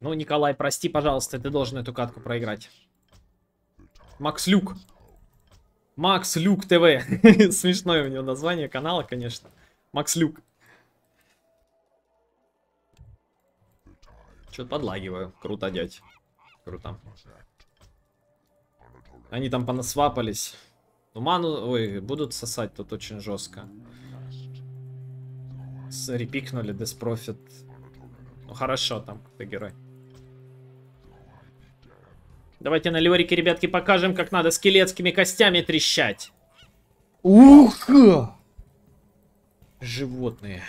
Ну, Николай, прости, пожалуйста, ты должен эту катку проиграть. Макс Люк. Макс Люк ТВ. Смешное у него название канала, конечно. Макс Люк. Что-то подлагиваю. Круто, дядь. Круто. Они там понасвапались. Ну, ману, ой, будут сосать тут очень жестко. Репикнули, Деспрофит. Ну, хорошо там, ты герой. Давайте на Леорике, ребятки, покажем, как надо скелетскими костями трещать. Ух! Животные.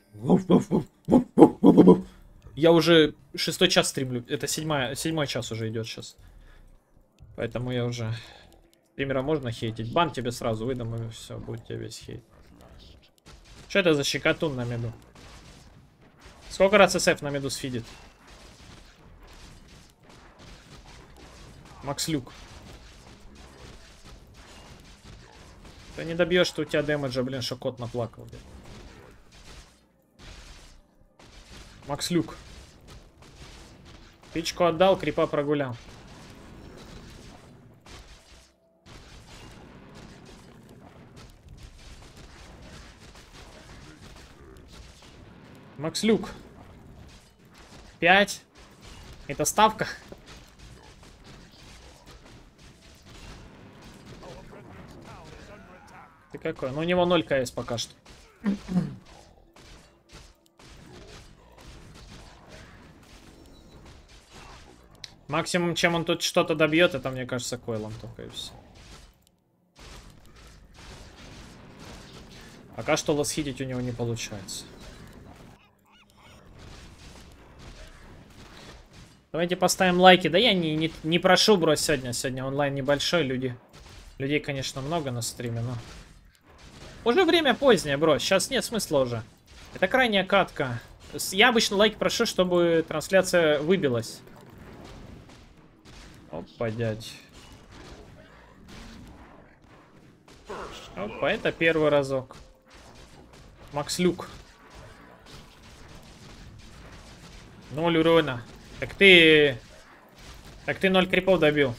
Я уже 6-й час стримлю. Это 7-й час уже идет сейчас. Поэтому я уже... Стримера можно хейтить. Бан тебе сразу выдам, и все, будет тебе весь хейт. Что это за щекотун на меду? Сколько раз СФ на меду сфидит? Макс Люк. Ты не добьешь, что у тебя дэмэджа, блин, что кот наплакал. Блин. Макс Люк. Пичку отдал, крипа прогулял. Макс Люк. 5. Это ставка. Ты какой? Ну, у него 0 КС пока что. Максимум, чем он тут что-то добьет, это, мне кажется, койлом только и все. Пока что лосхитить у него не получается. Давайте поставим лайки. Да я не прошу, бро, сегодня. Сегодня онлайн небольшой, людей, конечно, много на стриме, но... Уже время позднее, бро. Сейчас нет смысла уже. Это крайняя катка. Я обычно лайк прошу, чтобы трансляция выбилась. Опа, дядь. Опа, это первый разок. Макс Люк. 0 урона. Так ты 0 крипов добил.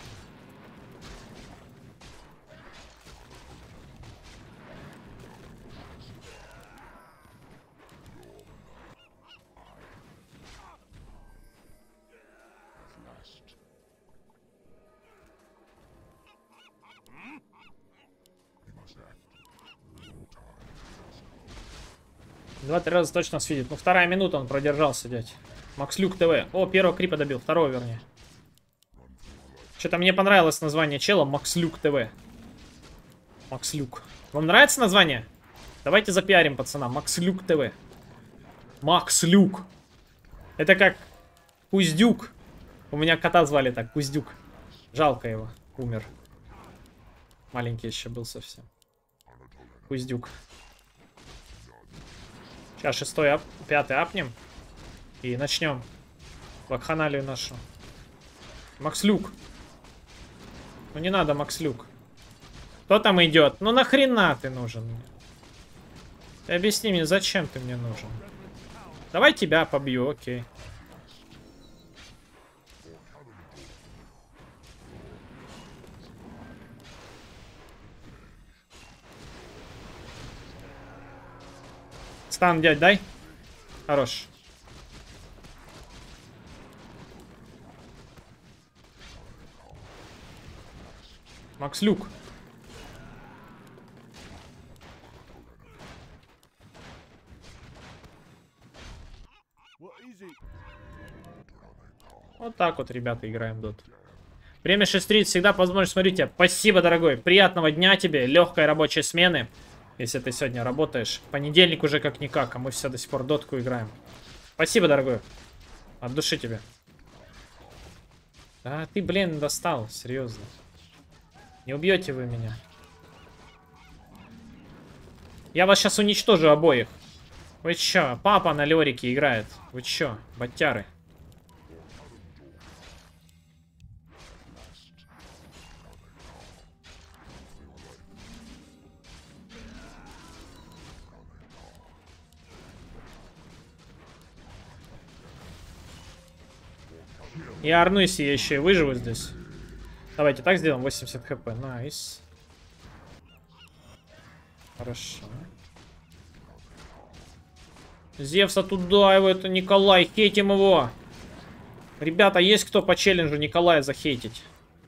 Два-три раза точно свидит. Ну, 2-я минута он продержался, дядь. Макс Люк ТВ. О, первого крипа добил. Второго, вернее. Что-то мне понравилось название чела. Макс Люк ТВ. Макс Люк. Вам нравится название? Давайте запиарим, пацана. Макс Люк ТВ. Макс Люк. Это как Куздюк. У меня кота звали так. Куздюк. Жалко его. Умер. Маленький еще был совсем. Куздюк. Сейчас 6-й, 5-й апнем. И начнем вакханалию нашу. Макс Люк. Ну не надо, Макс Люк. Кто там идет? Ну нахрена ты нужен мне? Ты объясни мне, зачем ты мне нужен? Давай тебя побью, окей. Стан, дядь, дай. Хорош. Макс Люк. Вот так вот, ребята, играем дот. Время 6:30, всегда по возможности смотрите. Спасибо, дорогой. Приятного дня тебе, легкой рабочей смены. Если ты сегодня работаешь. Понедельник уже как-никак, а мы все до сих пор дотку играем. Спасибо, дорогой. От души тебе. Да ты, блин, достал, серьезно. Не убьете вы меня. Я вас сейчас уничтожу обоих. Вы чё? Папа на Леорике играет. Вы чё? Батяры. Я орнусь, я еще и выживу здесь. Давайте так сделаем. 80 хп. Найс. Хорошо. Зевса туда, его это Николай. Хейтим его. Ребята, есть кто по челленджу Николая захейтить?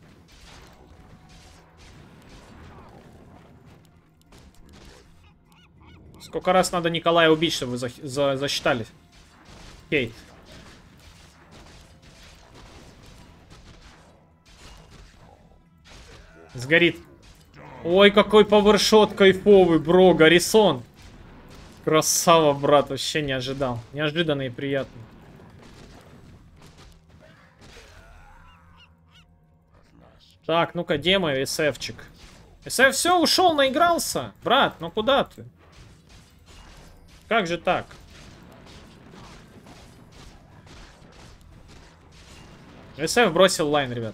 Сколько раз надо Николая убить, чтобы вы засчитали? Хейт. Сгорит. Ой, какой пауэршот кайфовый, бро. Гаррисон. Красава, брат. Вообще не ожидал. Неожиданно и приятно. Так, ну-ка, где мой СФчик? СФ все, ушел, наигрался. Брат, ну куда ты? Как же так? СФ бросил лайн, ребят.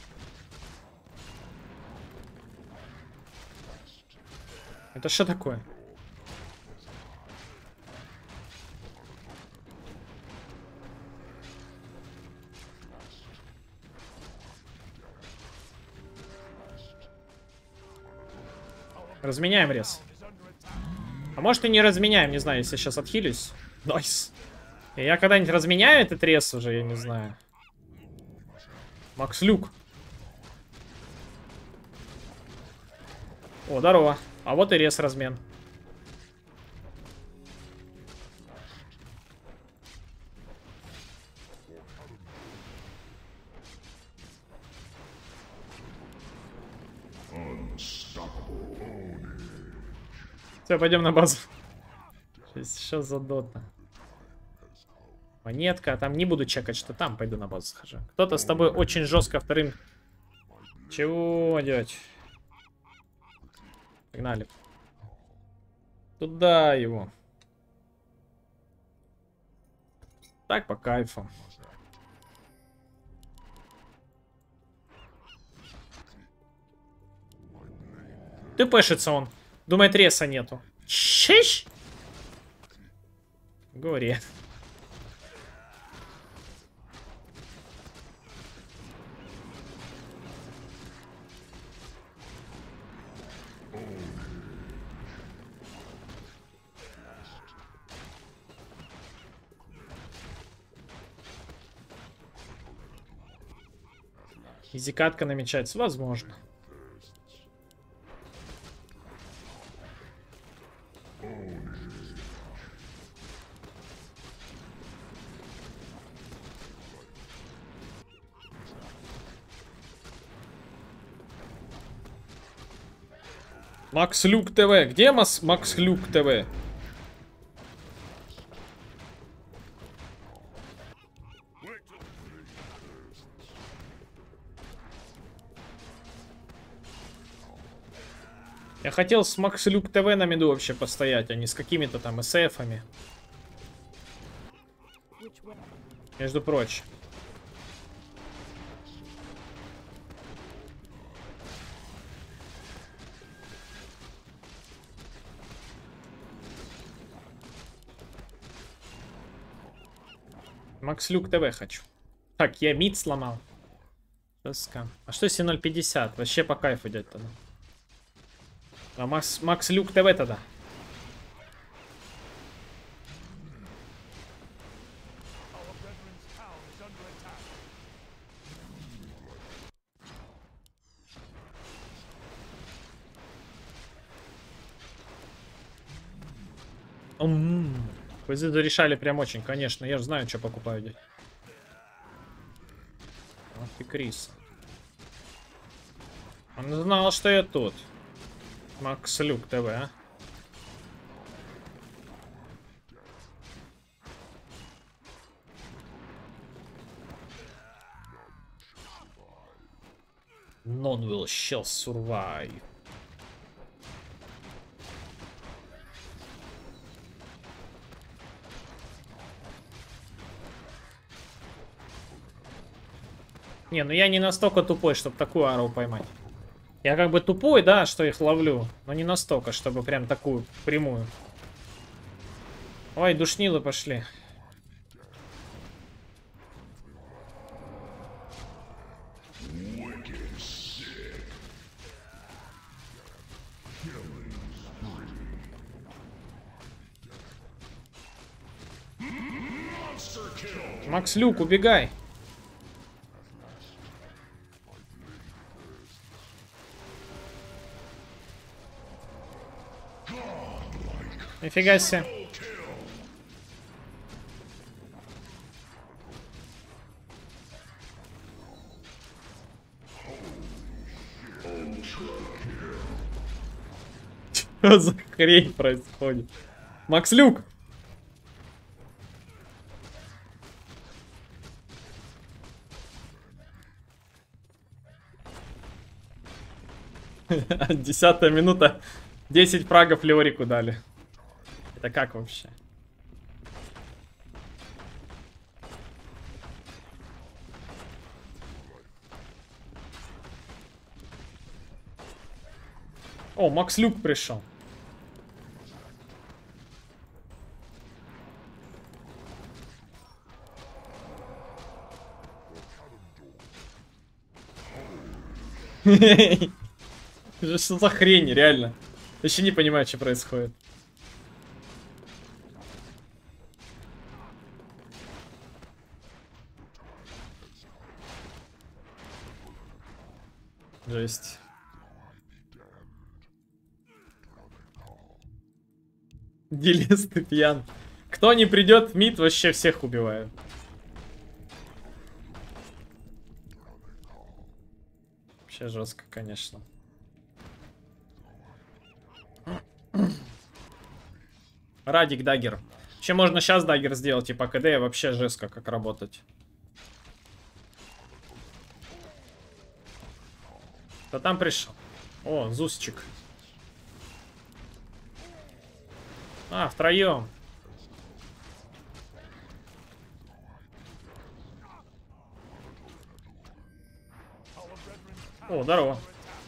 Это что такое? Разменяем рез. А может и не разменяем, не знаю, если я сейчас отхилюсь. Найс. Я когда-нибудь разменяю этот рез уже, я не знаю. Макс Люк. О, здорово. А вот и рез размен. Все, пойдем на базу. Что за дота? Монетка. Там не буду чекать, что там. Пойду на базу схожу. Кто-то с тобой очень жестко вторым. Чего делать? Погнали. Туда его. Так, по кайфу. Ты пешится он. Думает, реса нету. Чищ! Говори. Изикатка намечается, возможно. Макс Люк ТВ. Где Макс Люк ТВ? Я хотел с Макс Люк ТВ на миду вообще постоять, а не с какими-то там СФами. Между прочим. Макс Люк ТВ хочу. Так, я мид сломал. Доска. А что если 0.50? Вообще по кайфу идет тогда. А Макс Люк ТВ тогда. Вы решали прям очень, конечно. Я же знаю, что покупаю здесь. Ах ты, Крис. Он знал, что я тут. Макс Люк ТВ, а? None will shall survive. Не, ну я не настолько тупой, чтобы такую ару поймать. Я как бы тупой, да, что их ловлю, но не настолько, чтобы прям такую прямую. Ой, душнилы пошли. Макс Люк, убегай. Нифига себе. Что за хрень происходит? Макс Люк! Десятая минута. 10 фрагов Леорику дали. Это как вообще? О, Макс Люк пришел. Что за хрень, реально? Еще не понимаю, что происходит. Жесть. Делес, ты пьян. Кто не придет в мид, вообще всех убиваю. Вообще жестко, конечно. Радик даггер. Вообще можно сейчас даггер сделать, типа КД, вообще жестко как работать. Кто там пришел? О, Зусчик. А, втроем. О, здорово.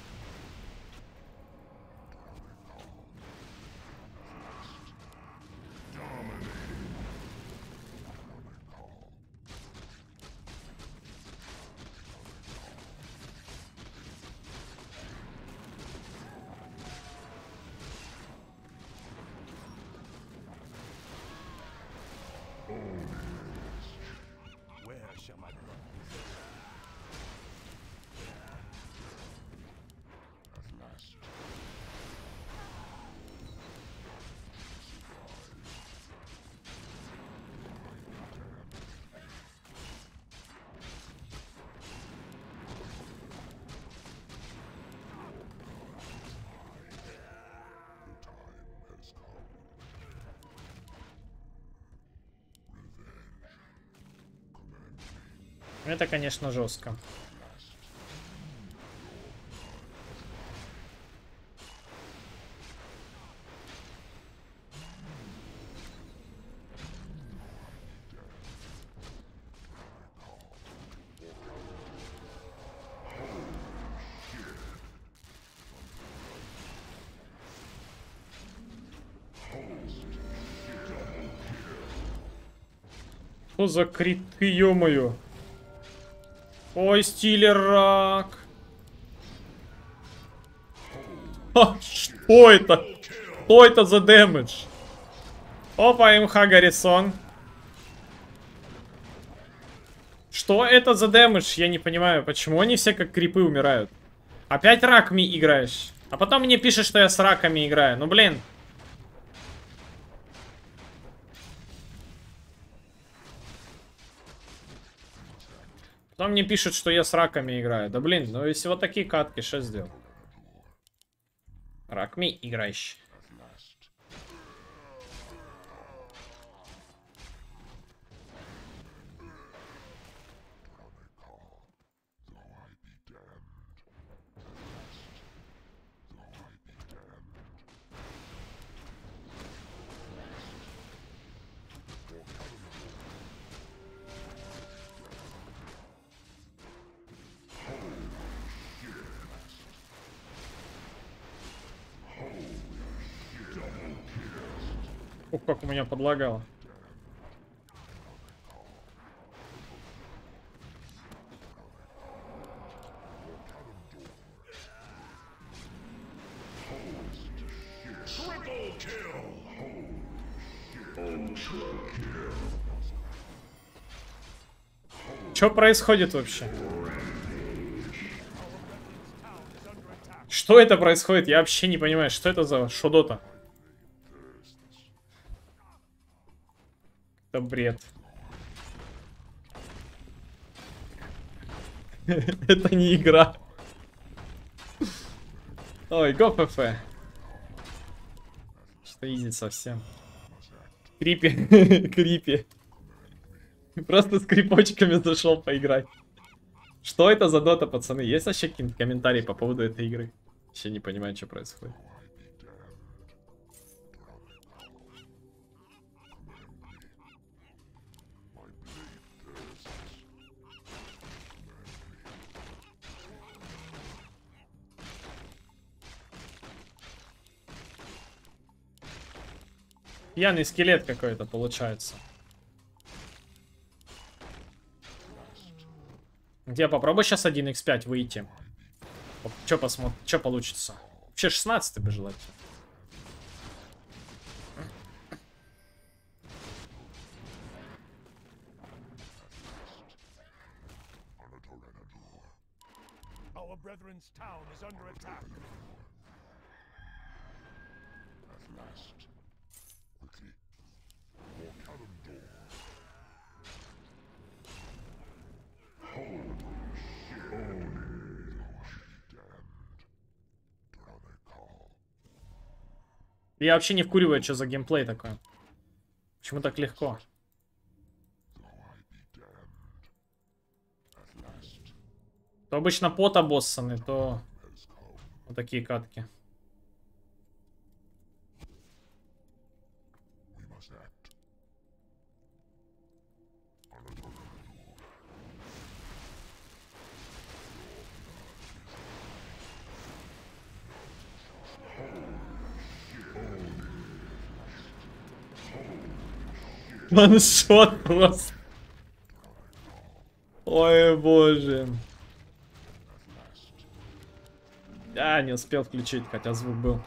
Это, конечно, жестко. Что за криты, ё-моё? Ой, стилерак. Что это? Что это за дэмэдж? Опа, МХ Гаррисон. Что это за дэмэдж? Я не понимаю, почему они все как крипы умирают. Опять раками играешь. А потом мне пишешь, что я с раками играю. Ну, блин. Потом мне пишут, что я с раками играю. Да блин, ну если вот такие катки, что сделал? Ракми играешь. Ух, как у меня подлагало. Что происходит вообще? Что это происходит? Я вообще не понимаю, что это за шодота. Это бред. Это не игра. Ой, го ПФ. Что изи совсем. Крипи. Крипи. Просто с крипочками зашел поиграть. Что это за дота, пацаны? Есть вообще какие-то комментарии по поводу этой игры? Вообще не понимаю, что происходит. Пьяный скелет какой-то получается. Где попробуй сейчас 1х5 выйти. Что посмотрим, что получится. Вообще 16 бы желательно. Я вообще не вкуриваю, что за геймплей такой. Почему так легко? То обычно пота боссаны, то вот такие катки. Ваншот просто. Ой, боже. Я не успел включить, хотя звук был.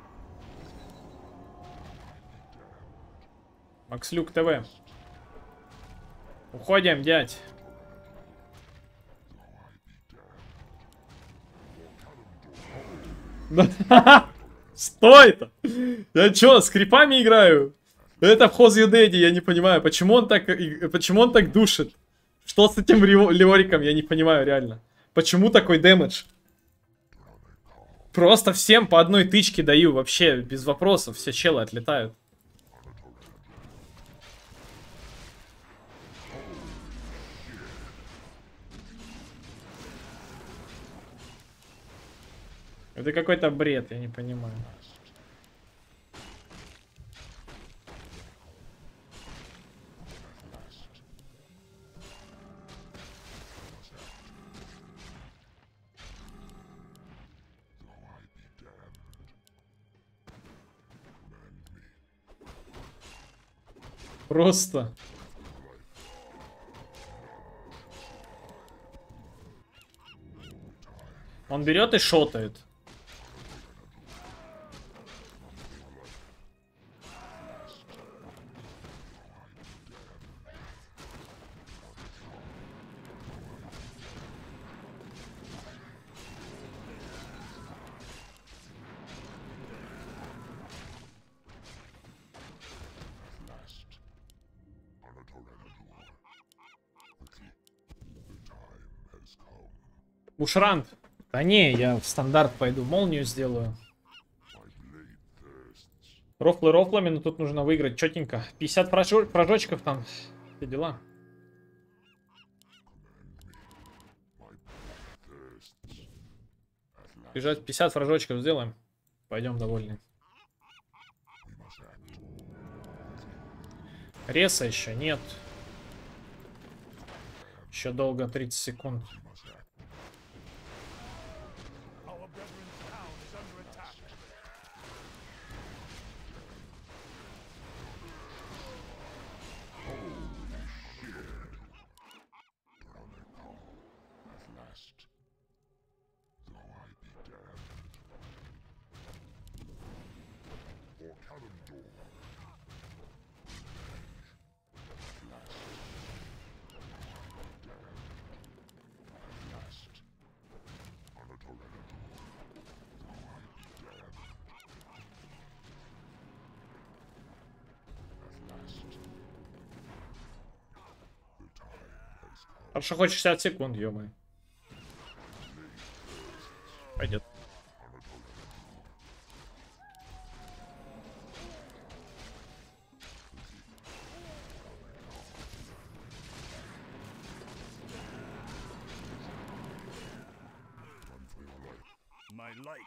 Макслюк ТВ. Уходим, дядь. Что это? Я чё, с крипами играю? Это в How's Your Daddy, я не понимаю. Почему он так душит? Что с этим Леориком, я не понимаю, реально. Почему такой дэмэдж? Просто всем по одной тычке даю, вообще, без вопросов. Все челы отлетают. Это какой-то бред, я не понимаю. Просто. Он берет и шотает. Бушрант. Да не, я в стандарт пойду, молнию сделаю. Рофлы рофлами, но тут нужно выиграть четенько. 50 прожочков там. Все дела. Бежать 50 фражочков сделаем. Пойдем довольны. Реса еще нет. Еще долго, 30 секунд. Хорошо, хоть 60 секунд, ё-моё. Пойдет. My life.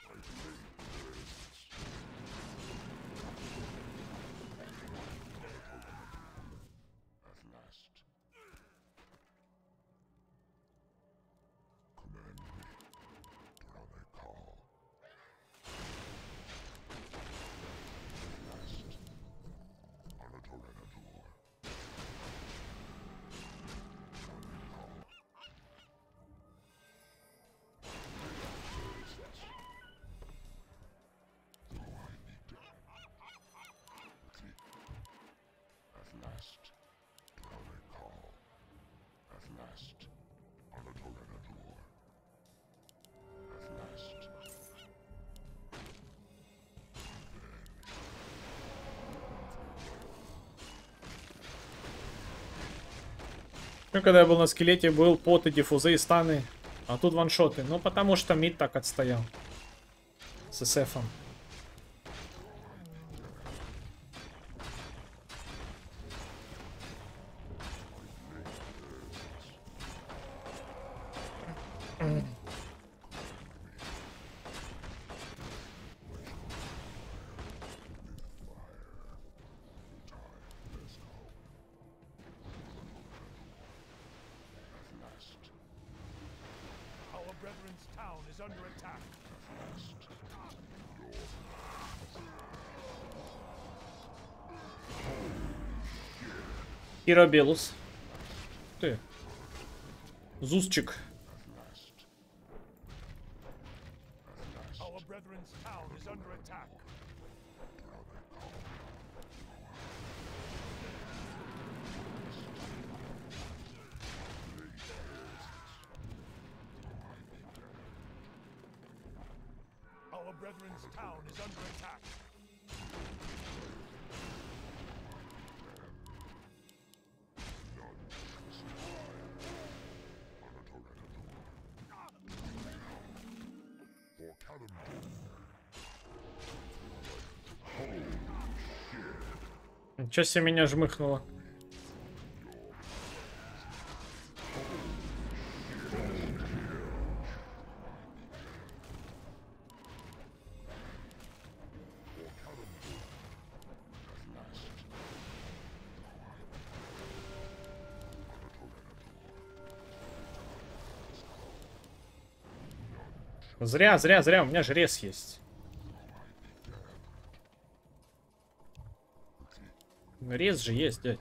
Ну, когда я был на скелете, был поты, диффузы и станы. А тут ваншоты. Ну, потому что мид так отстоял. С СФом. Our brethren's town is under attack. Ирабелус. Ты. Зузчик. Our brethren's town is under attack. Our brethren's town is under attack. Ничего себе меня жмыхнуло. Зря, у меня же рез есть. Рез же есть, дядь.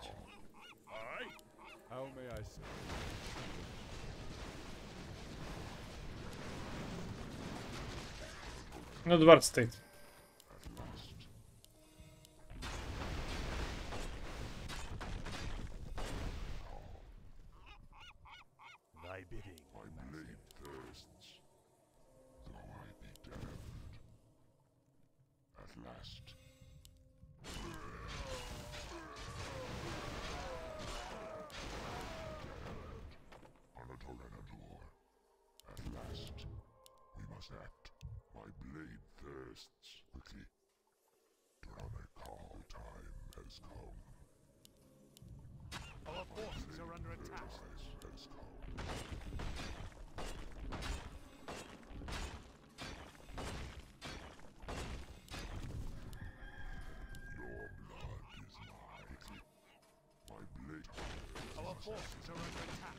Ну, Эдвард стоит. Thy bidding. Our forces are under attack. Our forces are under attack.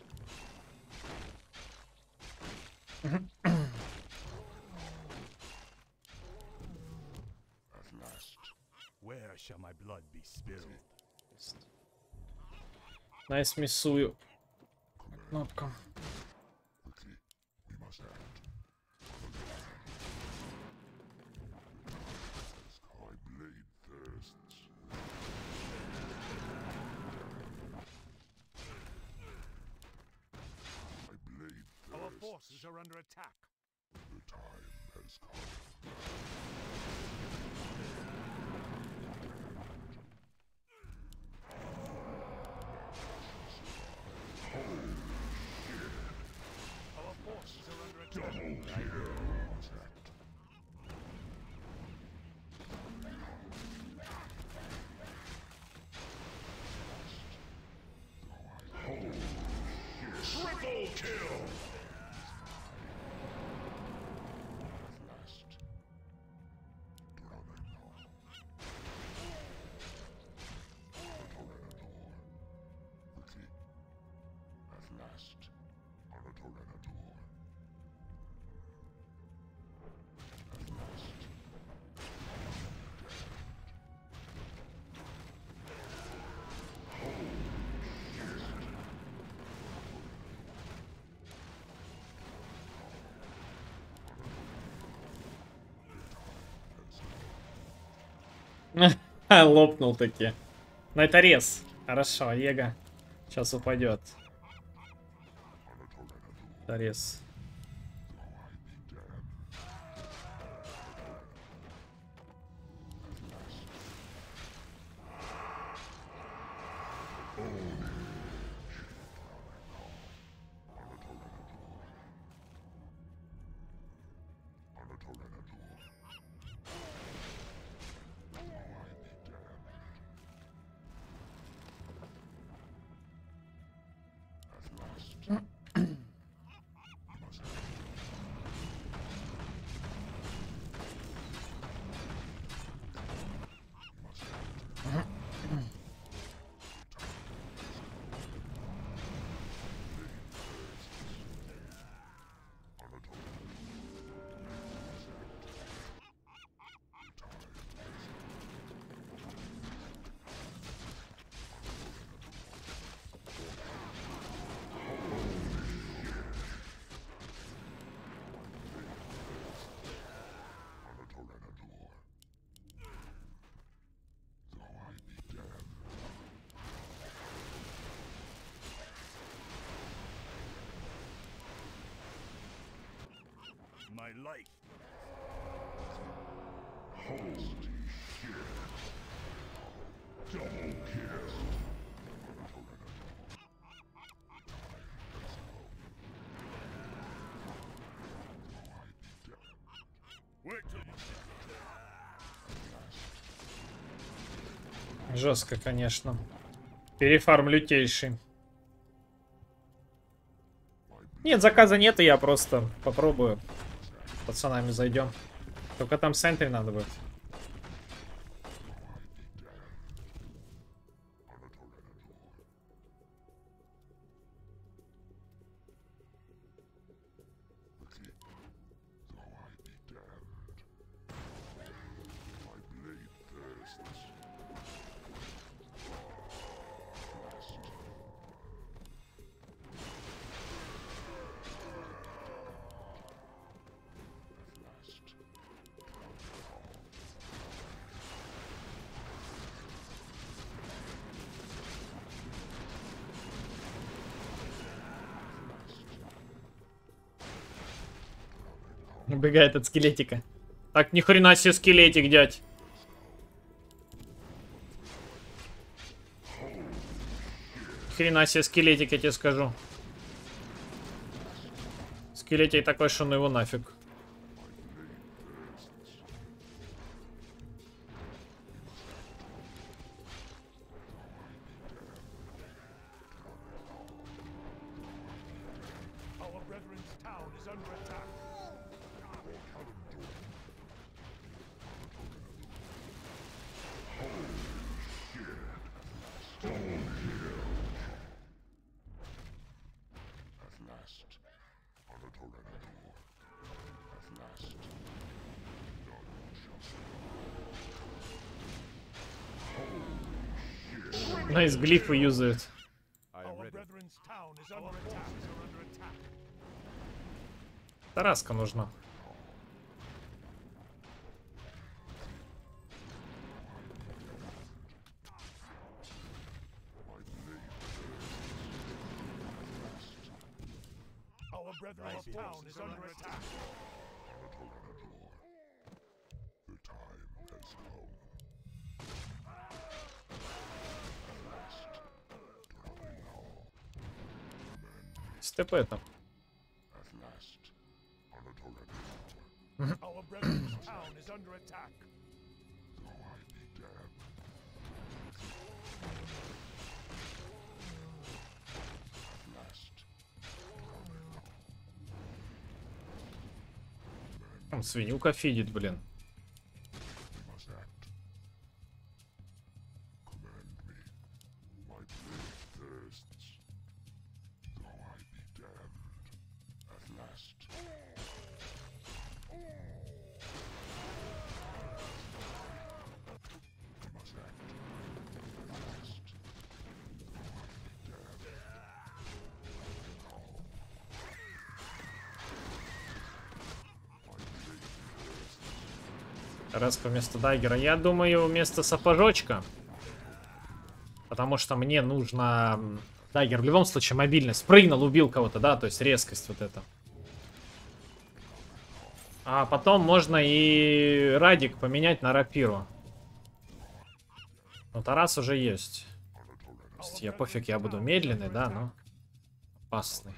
Where shall my blood be spilled? Найс, миссую. Кнопка. Our forces are under attack. Лопнул таки. Но это рез. Хорошо, Его сейчас упадет. Это рез. My life. Жестко, конечно. Перефарм лютейший. Нет, заказа нет, и я просто попробую. С пацанами зайдем. Только там сентри надо будет. Убегает от скелетика. Так, ни хрена себе скелетик, дядь. Хрена себе скелетик, я тебе скажу. Скелетик такой, что ну его нафиг. Our brethren's town is under attack. Найс, глифы юзают. Our brethren's town is under attack. Тараска нужна. Our brethren's town is under attack. СТП там. Our brethren's town is under attack. Там свинюка фидит, блин. Резко вместо дайгера. Я думаю, вместо сапожочка. Потому что мне нужно... Дайгер в любом случае мобильность. Спрыгнул, убил кого-то, да? То есть резкость вот эта. А потом можно и Радик поменять на рапиру. Но Тарас уже есть. То есть я пофиг, я буду медленный, да, но опасный.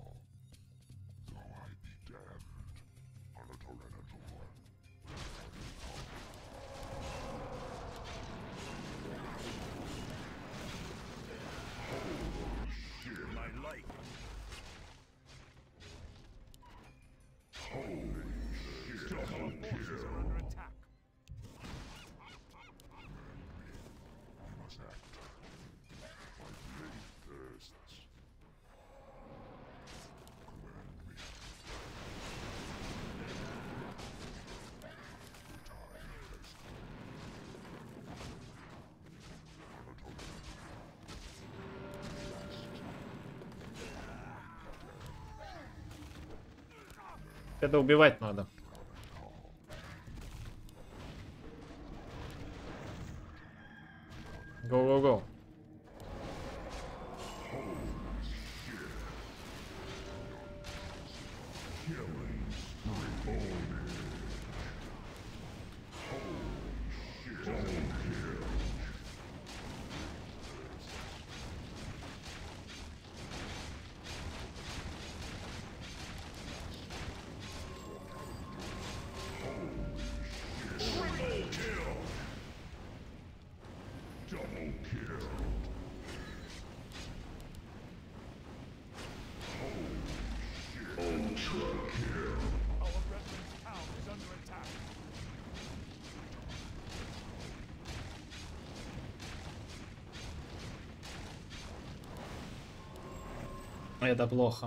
Это убивать надо. Go-go-go. Это плохо.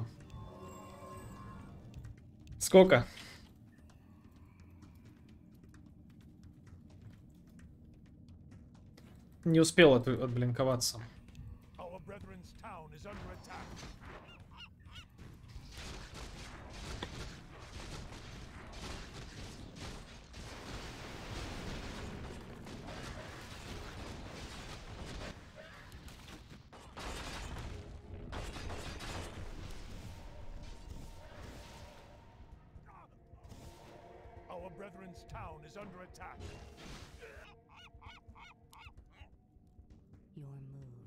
Сколько? Не успел отблинковаться. Our brethren's town is under attack. Your move.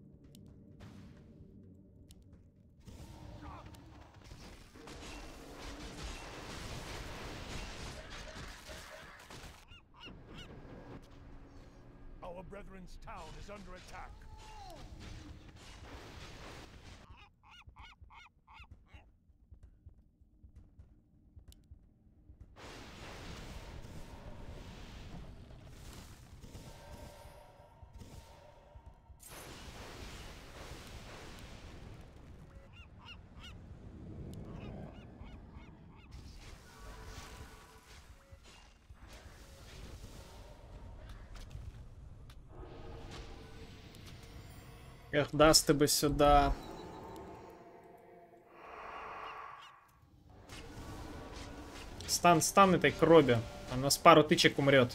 Our brethren's town is under attack. Эх, даст ты бы сюда. Стан этой кроби. Она с пару тычек умрет.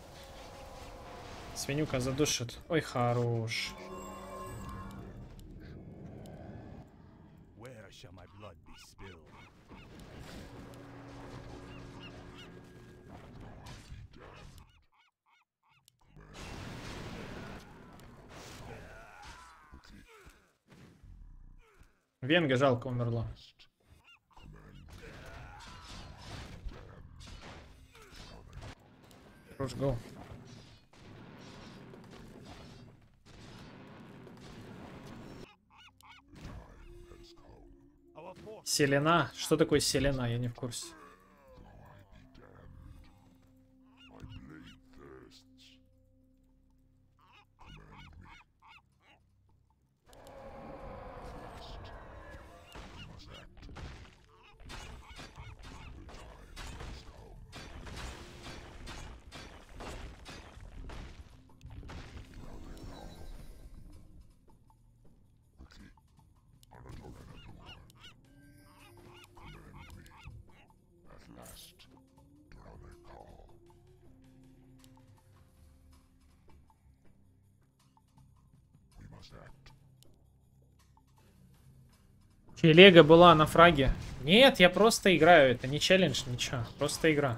Свинюка задушит. Ой, хорош. Where shall my blood be spilled? Венга жалко умерла. Хорош, го. Our force Селена? Что такое селена? Я не в курсе. Телега была на фраге. Нет, я просто играю. Это не челлендж, ничего. Просто игра.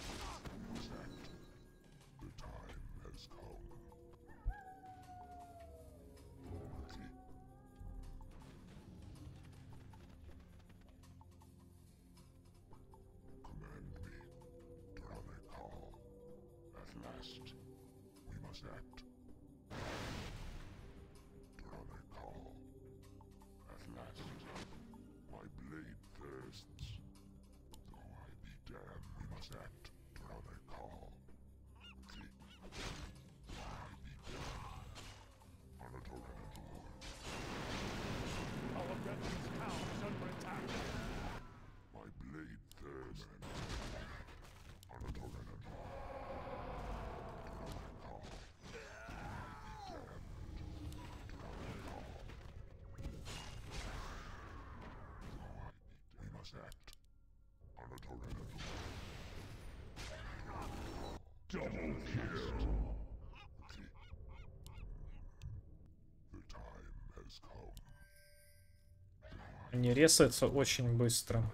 Они ресаются очень быстро.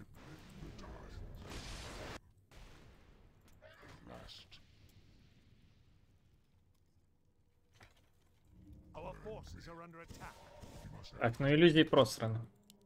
Our forces are under attack. Так, ну иллюзии просраны.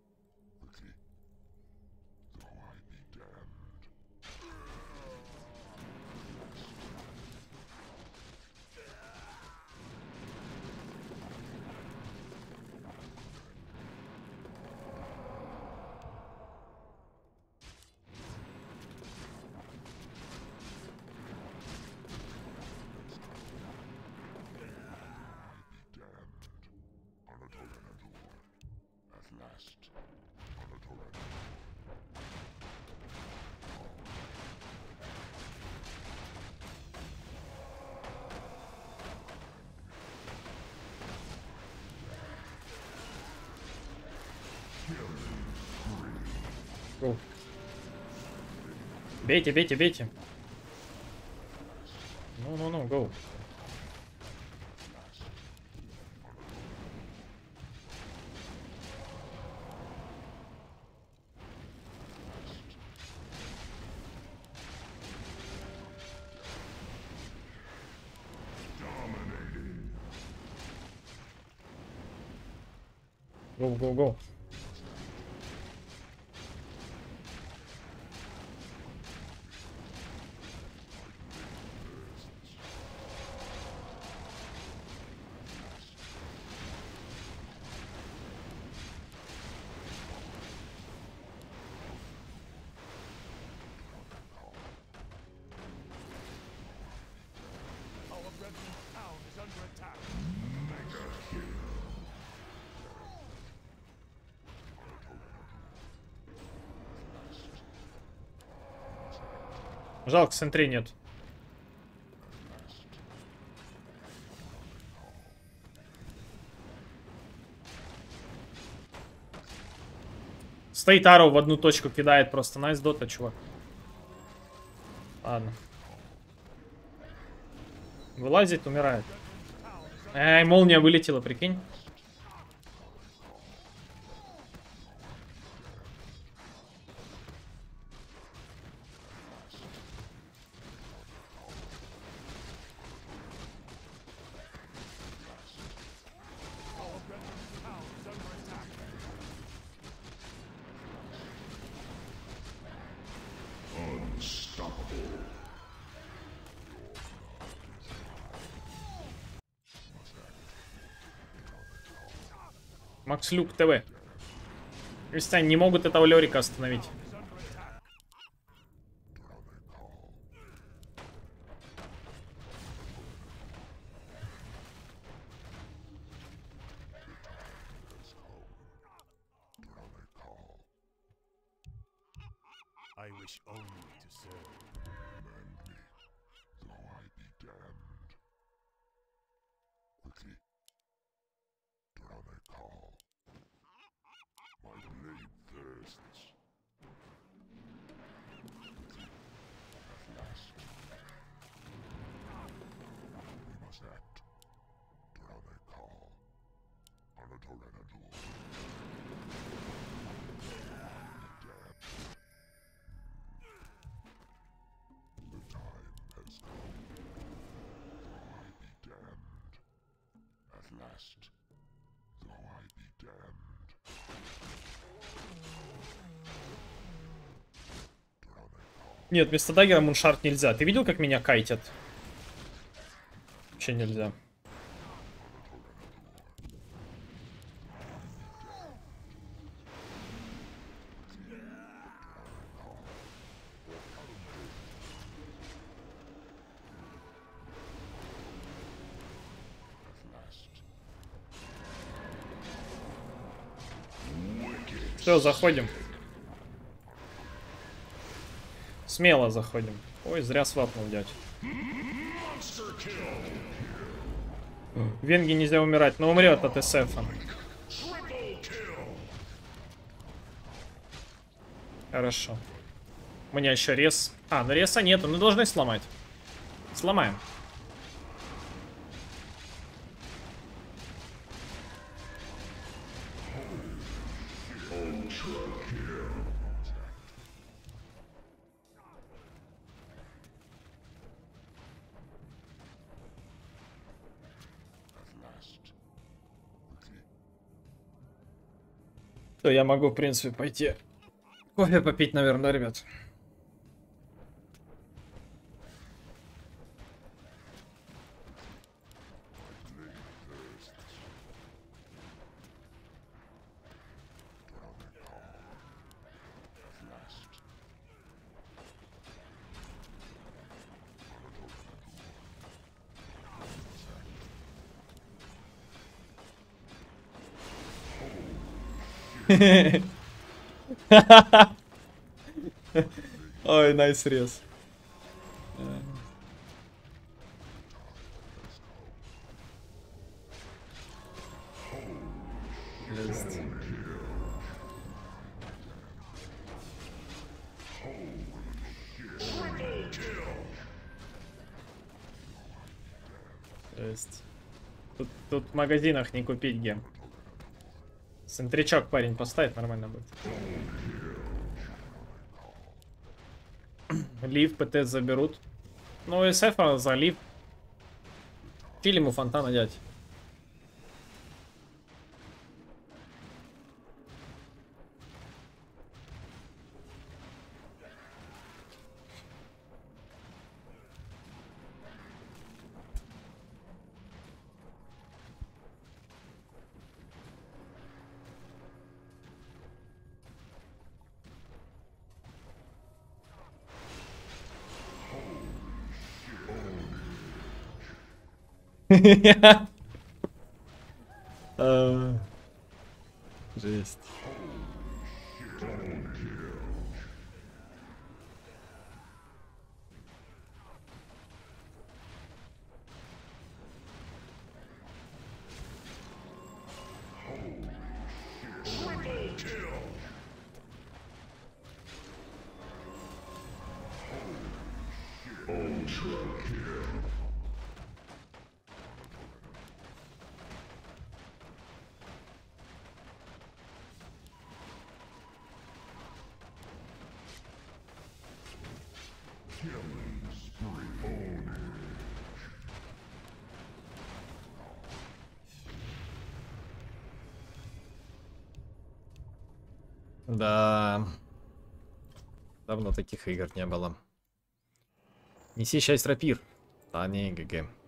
Гоу. Бейте, бейте, бейте. Ну-ну-ну, гоу. Гоу, гоу, гоу. Our brethren's town is under attack. Жалко, центре нет. Стоит Ару в одну точку кидает просто. Найс дота, чувак. Ладно. Вылазит, умирает. Эй, молния вылетела, прикинь. Our brethren's town is under attack. Макс Люк ТВ. Если они не могут этого Лерика остановить. I wish only to serve. Нет, вместо даггера муншарт нельзя. Ты видел, как меня кайтят? Вообще нельзя. Все, заходим. Смело заходим. Ой, зря свапнул, дядь. Венге нельзя умирать, но умрет от СФа. Хорошо. У меня еще рез. А, ну реса нету, мы должны сломать. Сломаем. То я могу, в принципе, пойти кофе попить, наверное, ребят. Ой, найс рез. Жесть. Жесть. Тут в магазинах не купить гем. Центричок парень поставит, нормально будет. Лив, ПТ заберут. Ну, СФ за лив. Фили ему фонтана дядь. Жесть. Да. Давно таких игр не было. Неси часть рапир. А не ГГ.